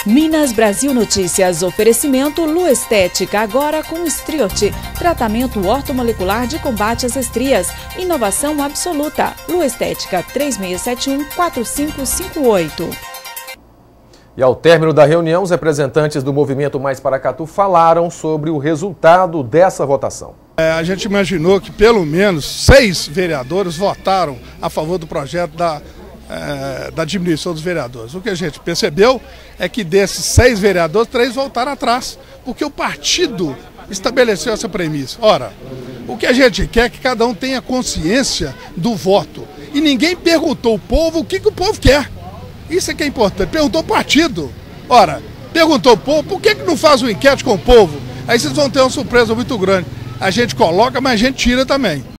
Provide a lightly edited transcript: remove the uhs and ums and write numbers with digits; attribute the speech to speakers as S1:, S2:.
S1: Minas Brasil Notícias, oferecimento Lu Estética, agora com Striote, tratamento ortomolecular de combate às estrias, inovação absoluta. Lu Estética, 3671-4558.
S2: E ao término da reunião, os representantes do Movimento Mais Paracatu falaram sobre o resultado dessa votação.
S3: A gente imaginou que pelo menos 6 vereadores votaram a favor do projeto da diminuição dos vereadores. O que a gente percebeu é que desses 6 vereadores, 3 voltaram atrás, porque o partido estabeleceu essa premissa. Ora, o que a gente quer é que cada um tenha consciência do voto. E ninguém perguntou ao povo o que o povo quer. Isso é que é importante. Perguntou o partido. Ora, perguntou o povo, por que não faz uma enquete com o povo? Aí vocês vão ter uma surpresa muito grande. A gente coloca, mas a gente tira também.